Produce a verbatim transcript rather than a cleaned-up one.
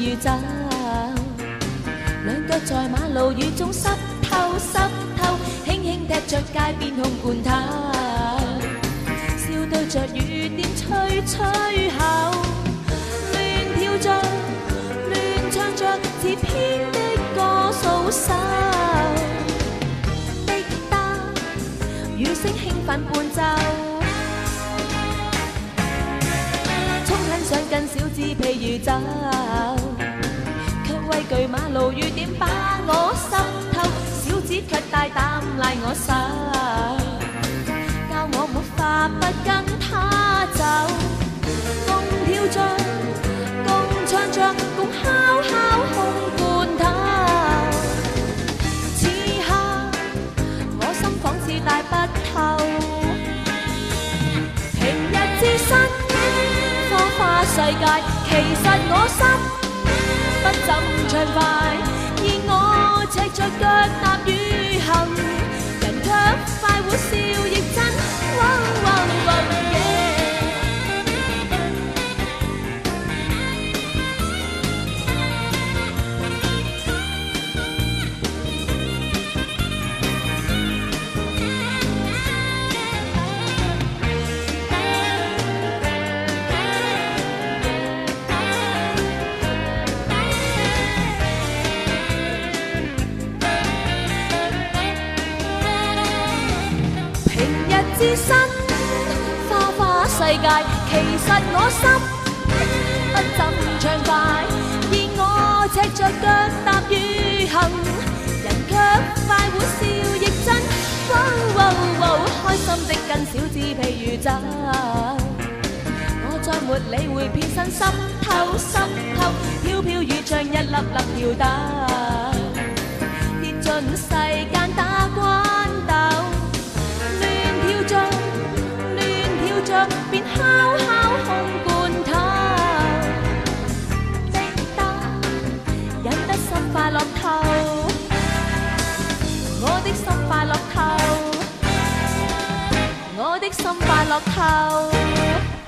如驟，兩腳在馬路雨中濕透濕透，輕輕踢着街邊空罐頭，笑對着雨點吹吹口，亂跳着亂唱着自編的歌數首，滴答雨聲興奮伴奏。 想跟小子譬如走，卻畏懼馬路雨點把我濕透。小子卻大膽拉我手，教我沒法不跟他走。共跳着，共唱着，共敲敲空罐頭。此刻我心仿似大不透，平日之身。 花世界，其實我心不怎暢快，而我赤着腳踏雨行，人卻快活笑亦真。哇哇哇之身花花世界，其實我心不怎暢快，而我赤着腳踏雨行，人卻快活笑亦真。哇哇哇！開心的跟小子譬如走，我再沒理會遍身濕透濕透，飄飄雨像一粒粒跳豆，跌進世間打關鬥。 便敲敲空罐頭，滴答引得心快樂透，我的心快樂透，我的心快樂透。